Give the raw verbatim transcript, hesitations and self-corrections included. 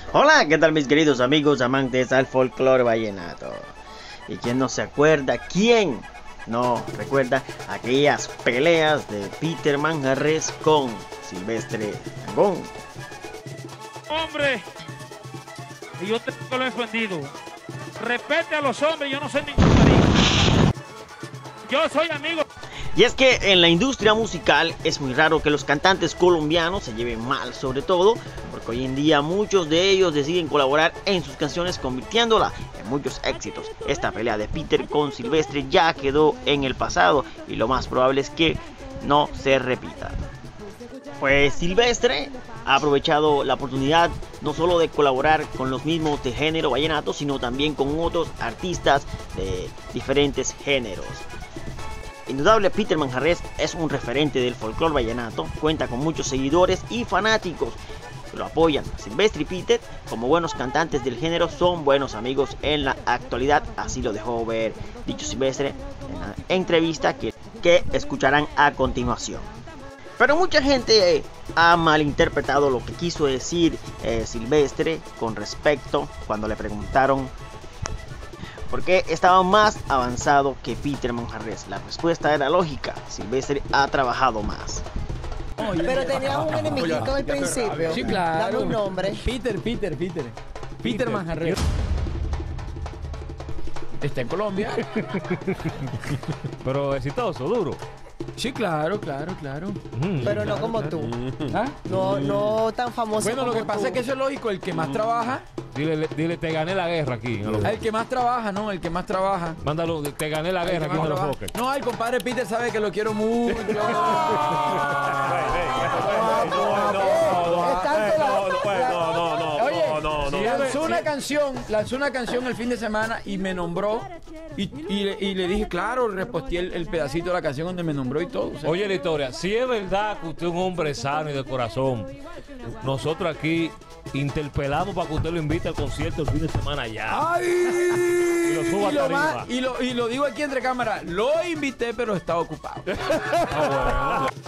Hola, ¿qué tal mis queridos amigos amantes al folclore vallenato? ¿Y quién no se acuerda? ¿Quién no recuerda aquellas peleas de Peter Manjarrés con Silvestre Dangond? Hombre, y yo te lo he defendido. Respete a los hombres, yo no soy ningún marido. Yo soy amigo. Y es que en la industria musical es muy raro que los cantantes colombianos se lleven mal, sobre todo porque hoy en día muchos de ellos deciden colaborar en sus canciones, convirtiéndola en muchos éxitos. Esta pelea de Peter con Silvestre ya quedó en el pasado y lo más probable es que no se repita. Pues Silvestre ha aprovechado la oportunidad no solo de colaborar con los mismos de género vallenato, sino también con otros artistas de diferentes géneros. Indudable, Peter Manjarrés es un referente del folclore vallenato, cuenta con muchos seguidores y fanáticos que lo apoyan. Silvestre y Peter, como buenos cantantes del género, son buenos amigos en la actualidad, así lo dejó ver dicho Silvestre en la entrevista que, que escucharán a continuación. Pero mucha gente eh, ha malinterpretado lo que quiso decir eh, Silvestre con respecto cuando le preguntaron porque estaba más avanzado que Peter Manjarrés. La respuesta era lógica, Silvestre ha trabajado más. Pero tenía un enemiguito al principio. Sí, claro. Dame un nombre. Peter, Peter, Peter. Peter Manjarrés. Está en Colombia. Pero exitoso, duro. Sí, claro, claro, claro. Pero no como tú. ¿Ah? No, no tan famoso Bueno, como lo que pasa tú. es que eso es lógico. El que más trabaja, Dile, dile, te gané la guerra aquí. En los el que más trabaja, ¿no? El que más trabaja. Mándalo, te gané la El que guerra aquí más en los trabaja. foques. No, el compadre Peter sabe que lo quiero mucho. Oye, lanzó una canción, lanzó una canción el fin de semana y me nombró. Y, y, y le dije, claro, reposteé el, el pedacito de la canción donde me nombró y todo. O sea, Oye, la historia, si es verdad que usted es un hombre sano y de corazón, nosotros aquí interpelamos para que usted lo invite al concierto el fin de semana ya. ¡ay! Y lo suba y, lo hasta más- arriba. y, lo, y lo digo aquí entre cámaras, lo invité, pero estaba ocupado. Ah, bueno.